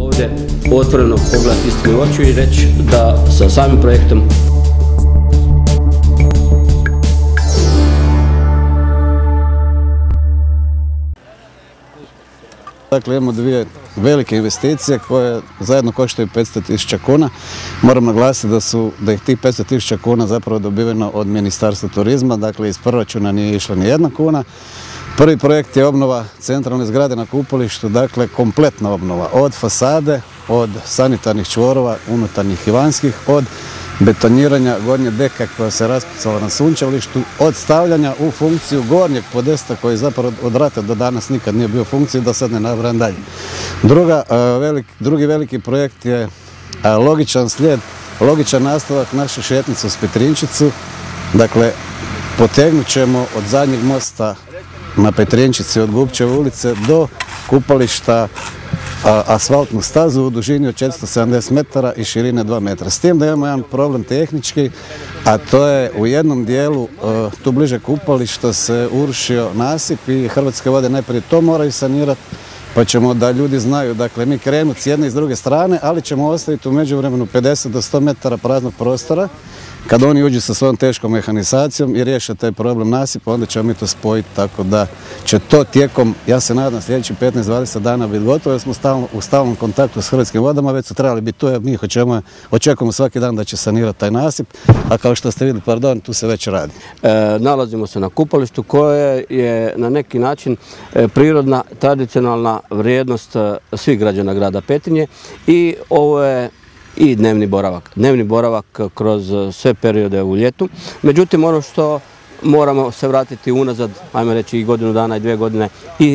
Ovdje otvoreno pogledati istinu u oči i reći da sa samim projektom Dakle, imamo dvije velike investicije koje zajedno koštaju 500.000 kuna. Moram naglasiti da je tih 500.000 kuna zapravo dobiveno od Ministarstva turizma, dakle iz proračuna nije išla ni jedna kuna. Prvi projekt je obnova centralne zgrade na Kupalištu, dakle kompletna obnova, od fasade, od sanitarnih čvorova, unutarnjih i vanjskih, od betoniranja gornje deke koja se raspucala na Sunčalištu, od stavljanja u funkciju gornjeg podesta koji zapravo od rata do danas nikad nije bio u funkciji, da sad ne nabrajam dalje. Drugi veliki projekt je logičan slijed, logičan nastavak naše šetnice uz Petrinjčicu. Dakle, potegnut ćemo od zadnjeg mosta na Petrinjčici od Gubčeve ulice do Kupališta asfaltnu stazu u dužini od 470 metara i širine 2 metra. S tim da imamo jedan problem tehnički, a to je u jednom dijelu, tu bliže Kupališta, se urušio nasip i Hrvatske vode najprije to moraju sanirati, pa ćemo da ljudi znaju, dakle mi krenuti s jedne i s druge strane, ali ćemo ostaviti u međuvremenu 50 do 100 metara praznog prostora. Kad oni uđu sa svojom teškom mehanizacijom i riješe taj problem nasipa, onda ćemo mi to spojiti, tako da će to tijekom, ja se nadam, sljedećih 15-20 dana biti gotovo, jer smo u stalnom kontaktu s Hrvatskim vodama, već su trebali biti tu, jer mi očekujemo svaki dan da će sanirati taj nasip, a kao što ste vidjeli, tu se već radi. Nalazimo se na Kupalištu koje je na neki način prirodna, tradicionalna vrijednost svih građana grada Petrinje i ovo je i dnevni boravak kroz sve periode u ljetu. Međutim, ono što moramo se vratiti unazad, ajmo reći i godinu dana i 2 godine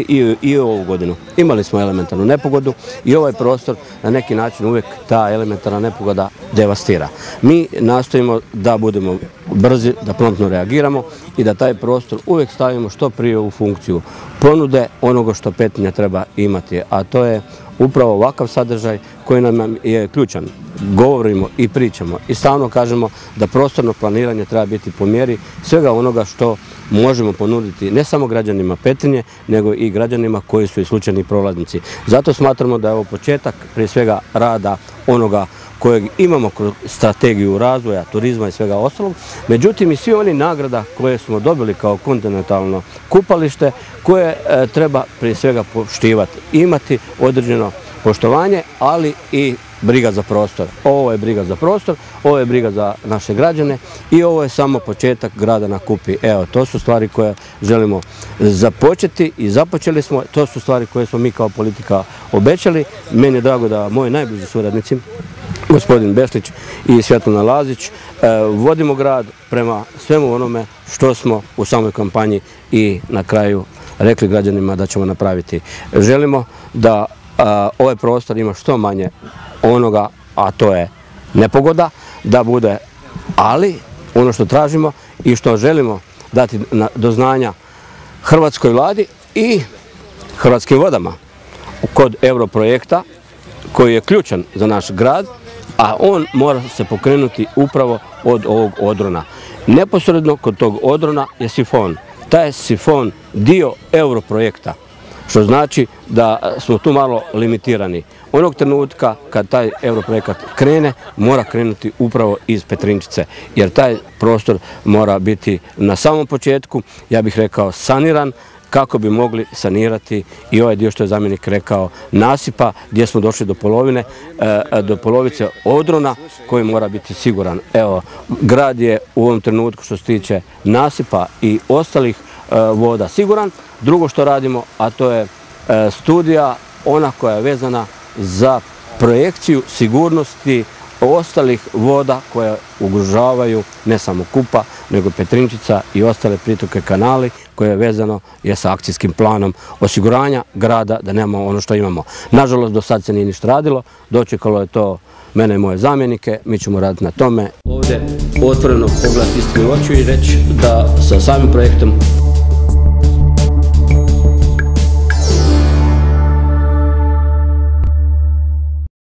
i ovu godinu. Imali smo elementarnu nepogodu i ovaj prostor na neki način uvijek ta elementarna nepogoda devastira. Mi nastojimo da budemo brzi, da promptno reagiramo i da taj prostor uvijek stavimo što prije u funkciju ponude onoga što Petrinja treba imati, a to je upravo ovakav sadržaj koji nam je ključan. Govorimo i pričamo i stalno kažemo da prostorno planiranje treba biti po mjeri svega onoga što možemo ponuditi ne samo građanima Petrinje, nego i građanima koji su i slučajni prolaznici. Zato smatramo da je ovo početak prije svega rada onoga kojeg imamo kroz strategiju razvoja, turizma i svega ostalog. Međutim, i svi oni nagrada koje smo dobili kao kontinentalno kupalište, koje treba prije svega poštivati, imati određeno poštovanje, ali i briga za prostor. Ovo je briga za prostor, ovo je briga za naše građane i ovo je samo početak grada na Kupi. Evo, to su stvari koje želimo započeti i započeli smo. To su stvari koje smo mi kao politika obećali. Meni je drago da moji najbliži suradnici, gospodin Beslić i Svjetlana Lazić, vodimo grad prema svemu onome što smo u samoj kampanji i na kraju rekli građanima da ćemo napraviti. Želimo da ovaj prostor ima što manje onoga, a to je nepogoda, da bude, ali ono što tražimo i što želimo dati do znanja hrvatskoj vladi i Hrvatskim vodama kod europrojekta koji je ključan za naš grad, a on mora se pokrenuti upravo od ovog odrona. Neposredno kod tog odrona je sifon. Taj je sifon dio europrojekta, što znači da smo tu malo limitirani. Onog trenutka kad taj europrojekt krene, mora krenuti upravo iz Petrinjčice, jer taj prostor mora biti na samom početku, ja bih rekao, saniran, kako bi mogli sanirati i ovaj dio što je zamjenik rekao nasipa, gdje smo došli do polovice odrona koji mora biti siguran. Evo, grad je u ovom trenutku što se tiče nasipa i ostalih voda siguran. Drugo što radimo, a to je studija, ona koja je vezana za projekciju sigurnosti ostalih voda koje ugrožavaju ne samo Kupa, nego Petrinjčica i ostale pritoke, kanali, koje je vezano sa akcijskim planom osiguranja grada da nemamo ono što imamo. Nažalost, do sad se nije ništa radilo, dočekalo je to mene i moje zamjenike, mi ćemo raditi na tome. Ovdje otvoreno pogledati istinu u oči i reći da sa samim projektom